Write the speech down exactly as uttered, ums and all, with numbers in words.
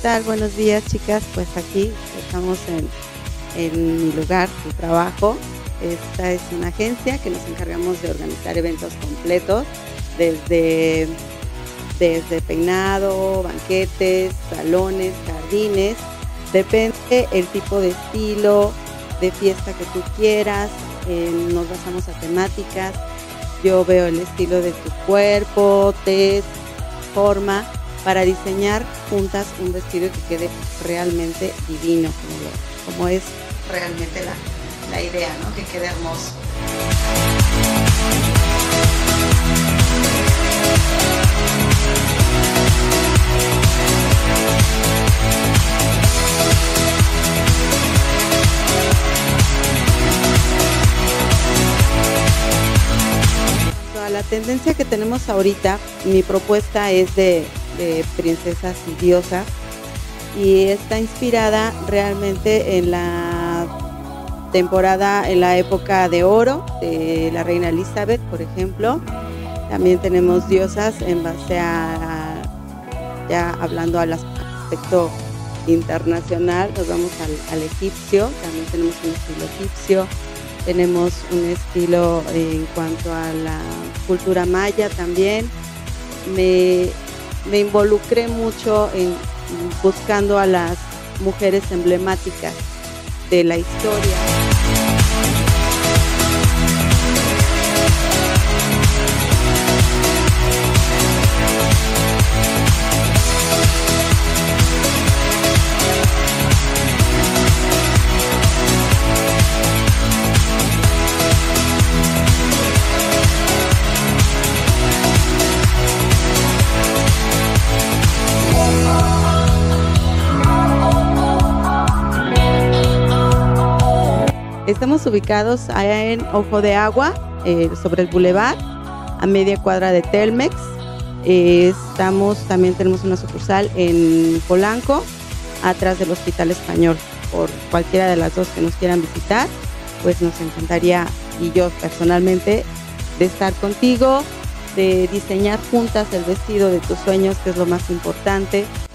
tal? Buenos días, chicas. Pues aquí estamos en, en mi lugar de trabajo. Esta es una agencia que nos encargamos de organizar eventos completos, desde, desde peinado, banquetes, salones, jardines. Depende el tipo de estilo, de fiesta que tú quieras. Eh, nos basamos a temáticas. Yo veo el estilo de tu cuerpo, tez, forma, para diseñar juntas un vestido que quede realmente divino, como, como es realmente la, la idea, ¿no? Que quede hermoso. A la tendencia que tenemos ahorita, mi propuesta es de, de princesas y diosas, y está inspirada realmente en la temporada, en la época de oro de la reina Elizabeth, por ejemplo. También tenemos diosas en base a, a ya hablando al aspecto internacional, nos vamos al, al egipcio. También tenemos un estilo egipcio. Tenemos un estilo en cuanto a la cultura maya también. Me, me involucré mucho en buscando a las mujeres emblemáticas de la historia. Estamos ubicados allá en Ojo de Agua, eh, sobre el Boulevard, a media cuadra de Telmex. Eh, estamos, también tenemos una sucursal en Polanco, atrás del Hospital Español. Por cualquiera de las dos que nos quieran visitar, pues nos encantaría, y yo personalmente, de estar contigo, de diseñar juntas el vestido de tus sueños, que es lo más importante.